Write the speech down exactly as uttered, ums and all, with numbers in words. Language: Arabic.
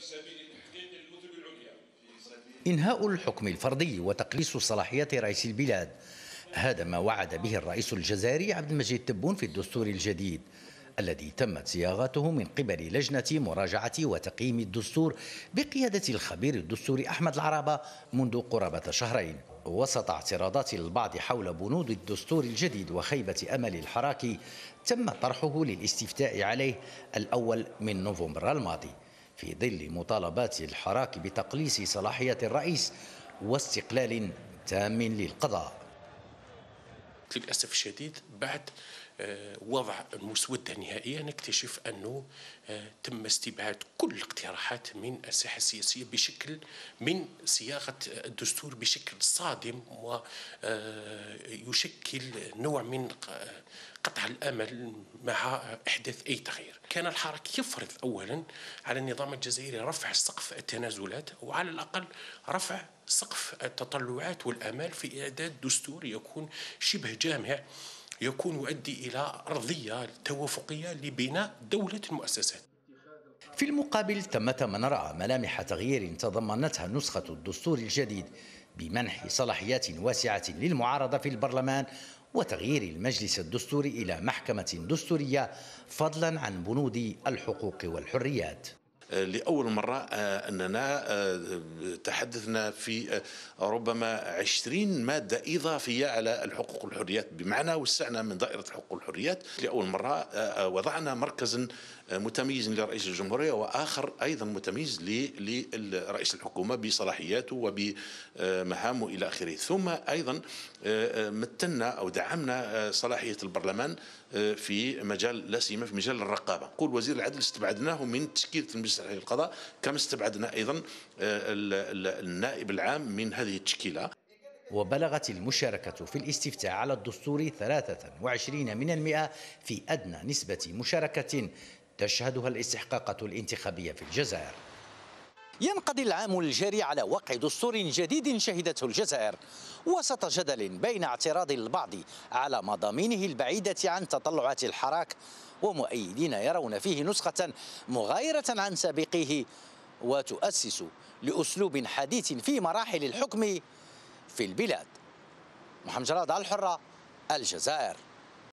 إنهاء الحكم الفردي وتقليص صلاحيات رئيس البلاد، هذا ما وعد به الرئيس الجزائري عبد المجيد تبون في الدستور الجديد الذي تمت صياغته من قبل لجنة مراجعة وتقييم الدستور بقيادة الخبير الدستوري أحمد العرابة منذ قرابة شهرين. وسط اعتراضات البعض حول بنود الدستور الجديد وخيبة أمل الحراك، تم طرحه للاستفتاء عليه الأول من نوفمبر الماضي في ظل مطالبات الحراك بتقليص صلاحية الرئيس واستقلال تام للقضاء. للأسف الشديد بعد وضع المسودة النهائية نكتشف أنه تم استبعاد كل الاقتراحات من الساحة السياسية بشكل من صياغة الدستور بشكل صادم، ويشكل نوع من قطع الأمل مع إحداث أي تغيير. كان الحراك يفرض أولا على النظام الجزائري رفع سقف التنازلات، وعلى الأقل رفع سقف التطلعات والآمال في إعداد دستور يكون شبه جامع، يكون يؤدي إلى أرضية توافقية لبناء دولة المؤسسات. في المقابل ثمة من رأى ملامح تغيير تضمنتها نسخة الدستور الجديد بمنح صلاحيات واسعة للمعارضة في البرلمان وتغيير المجلس الدستوري إلى محكمة دستورية، فضلا عن بنود الحقوق والحريات. لأول مرة أننا تحدثنا في ربما عشرين مادة إضافية على الحقوق والحريات، بمعنى وسعنا من دائرة الحقوق والحريات. لأول مرة وضعنا مركزا متميز لرئيس الجمهورية وآخر أيضا متميز لرئيس الحكومة بصلاحياته وبمهامه إلى آخره. ثم أيضا متنا أو دعمنا صلاحية البرلمان في مجال لا سيما في مجال الرقابة. قول وزير العدل استبعدناه من تشكيلة المجلس العليا للقضاء، كما استبعدنا أيضا النائب العام من هذه التشكيلة. وبلغت المشاركة في الاستفتاء على الدستور ثلاثة وعشرين من المئة في أدنى نسبة مشاركة تشهدها الاستحقاقات الانتخابية في الجزائر. ينقضي العام الجاري على وقع دستور جديد شهدته الجزائر وسط جدل بين اعتراض البعض على مضامينه البعيدة عن تطلعات الحراك، ومؤيدين يرون فيه نسخة مغايرة عن سابقيه وتؤسس لأسلوب حديث في مراحل الحكم في البلاد. محمد جراد، الحرة، الجزائر.